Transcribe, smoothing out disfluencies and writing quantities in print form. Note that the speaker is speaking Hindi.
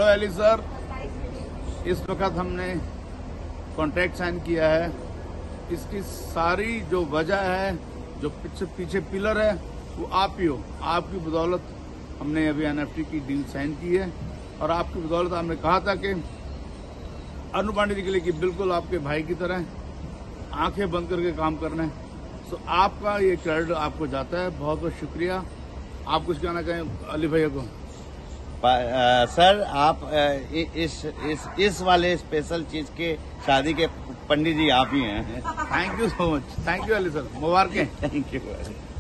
तो अली सर, इस वक्त हमने कॉन्ट्रैक्ट साइन किया है। इसकी सारी जो वजह है, जो पीछे पिलर है, वो आप ही हो। आपकी बदौलत हमने अभी एनएफटी की डील साइन की है और आपकी बदौलत हमने कहा था कि अनु पांडे जी के लिए कि बिल्कुल आपके भाई की तरह आंखें बंद करके काम करना है। तो आपका ये क्रेडिट आपको जाता है। बहुत बहुत शुक्रिया। आप कुछ कहना चाहें अली भैया को? सर, आप इस वाले स्पेशल चीज के शादी के पंडित जी आप ही हैं। Thank you so much. Thank you Ali sir, मुबारकें। Thank you.